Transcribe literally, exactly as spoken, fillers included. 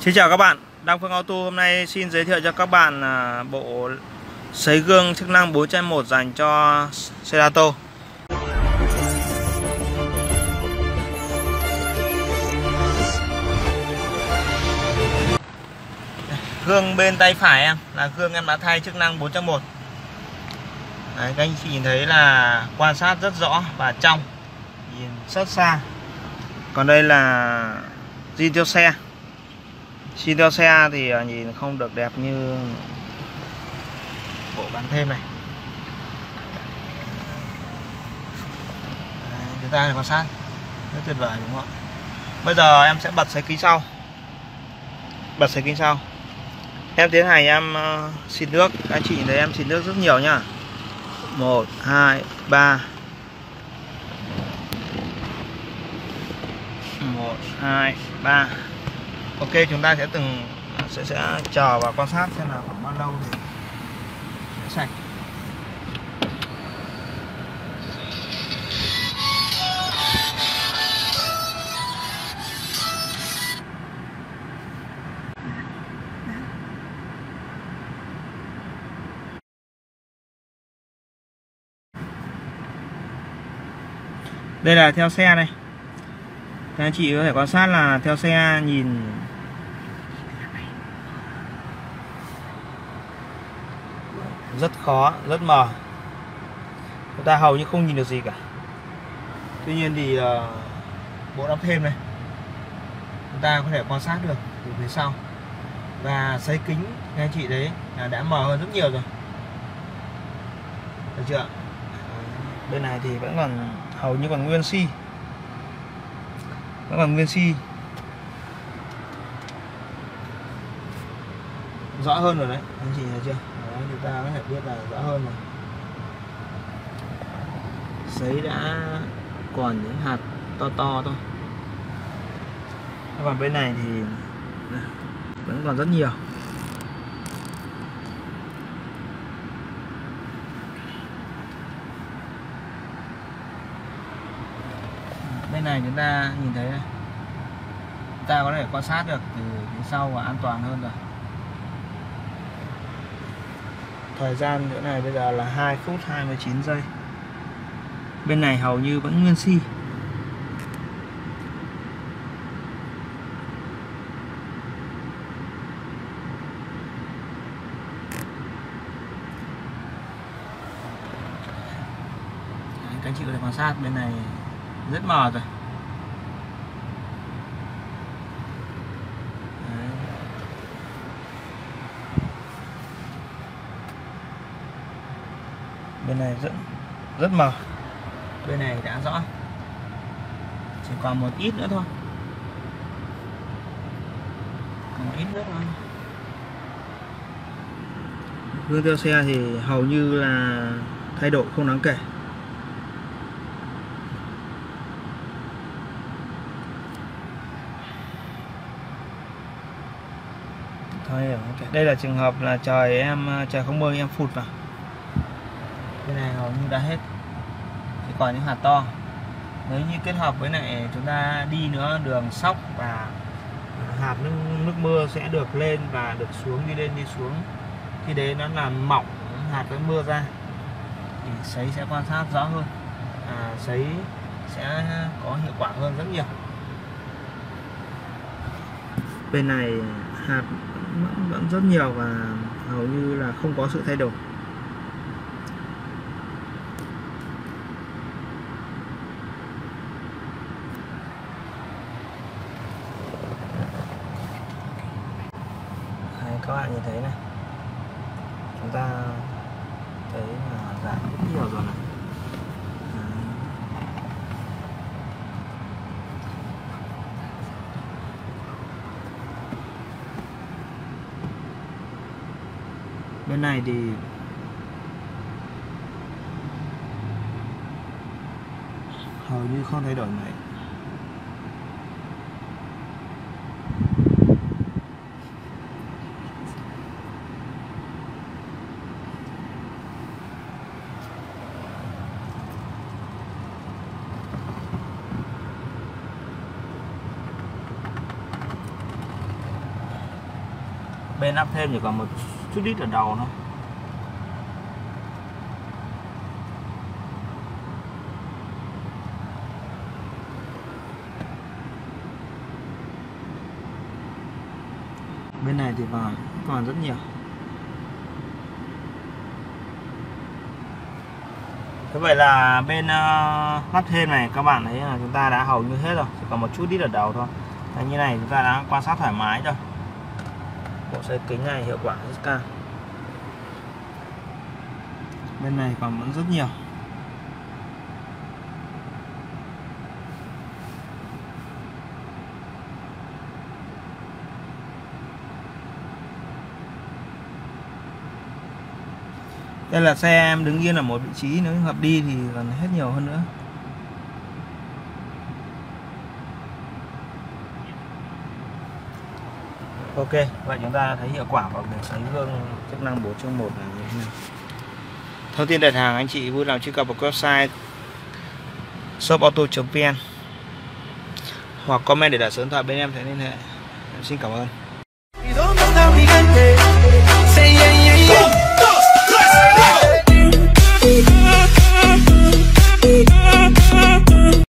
Xin chào các bạn, Đăng Phương Auto hôm nay xin giới thiệu cho các bạn bộ sấy gương chức năng bốn trên một dành cho Cerato. Gương bên tay phải em là gương em đã thay chức năng bốn trên một. Đấy, các anh chị nhìn thấy là quan sát rất rõ và trong, nhìn rất xa. Còn đây là zin theo xe. Zin theo xe thì nhìn không được đẹp như bộ gắn thêm này. Đấy, chúng ta quan sát rất tuyệt vời đúng không ạ? Bây giờ em sẽ bật sấy kính sau. Bật sấy kính sau. Em tiến hành em uh, xịt nước. Các anh chị nhìn thấy em xịt nước rất nhiều nhá. Một, hai, ba. Một, hai, ba. Ok, chúng ta sẽ từng sẽ sẽ chờ và quan sát xem là khoảng bao lâu thì sẽ sạch. Đây là theo xe này. Các anh chị có thể quan sát là theo xe nhìn rất khó, rất mờ. Chúng ta hầu như không nhìn được gì cả. Tuy nhiên thì uh, bộ đắp thêm này chúng ta có thể quan sát được từ phía sau. Và sấy kính các anh chị đấy là đã mờ hơn rất nhiều rồi. Được chưa? Bên này thì vẫn còn hầu như còn nguyên xi. Vẫn còn nguyên xi. Rõ hơn rồi đấy, anh chị thấy chưa? Đấy, chúng ta có thể biết là rõ hơn rồi. Sấy đã còn những hạt to to thôi. Còn bên này thì vẫn còn rất nhiều. Bên này chúng ta nhìn thấy này, chúng ta có thể quan sát được từ phía sau và an toàn hơn rồi. Thời gian chỗ này bây giờ là hai phút hai mươi chín giây. Bên này hầu như vẫn nguyên xi. Đấy, các anh chị có thể quan sát bên này rất mờ rồi. Đấy. Bên này rất rất mờ. Bên này đã rõ. Chỉ còn một ít nữa thôi. Còn một ít nữa thôi. Gương theo xe thì hầu như là thay đổi không đáng kể. Đây là trường hợp là trời em trời không mưa em phụt vào. Cái này hầu như đã hết, chỉ còn những hạt to. Nếu như kết hợp với lại chúng ta đi nữa đường sóc và hạt nước, nước mưa sẽ được lên và được xuống, đi lên đi xuống. Khi đấy nó làm mỏng hạt với mưa ra thì sấy sẽ quan sát rõ hơn, à, sấy sẽ có hiệu quả hơn rất nhiều. Bên này hạt vẫn, vẫn rất nhiều và hầu như là không có sự thay đổi. Đấy, các bạn nhìn thấy này, chúng ta thấy là giảm rất nhiều rồi này. Bên này thì hầu như không thay đổi mấy. Bên lắp thêm chỉ còn một chút ít ở đầu thôi. Bên này thì còn còn rất nhiều. Thế vậy là bên uh, lắp thêm này các bạn thấy là chúng ta đã hầu như hết rồi, chỉ còn một chút ít ở đầu thôi. Và như này chúng ta đã quan sát thoải mái rồi. Bộ xoay kính này hiệu quả rất cao. Bên này còn vẫn rất nhiều. Đây là xe em đứng yên ở một vị trí, nếu hợp đi thì còn hết nhiều hơn nữa. Ok, vậy chúng ta thấy hiệu quả vào việc sấy gương chức năng bốn trong một là như thế này. Thông tin đặt hàng anh chị vui lòng truy cập vào website shop auto chấm vn hoặc comment để đặt số điện thoại bên em sẽ liên hệ. Em xin cảm ơn.